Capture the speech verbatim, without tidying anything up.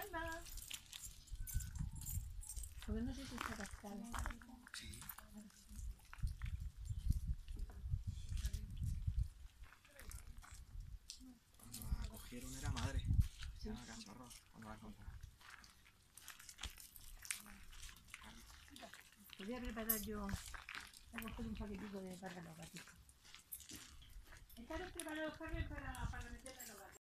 Ana. Porque no sé si está cascada. Sí. Cuando la cogieron era madre. Sí. Era cachorro cuando la encontraron. Podría preparar yo a coger un paquetito de para los gatitos. ¿Están preparados, Carmen, para, para meterla en los gatos?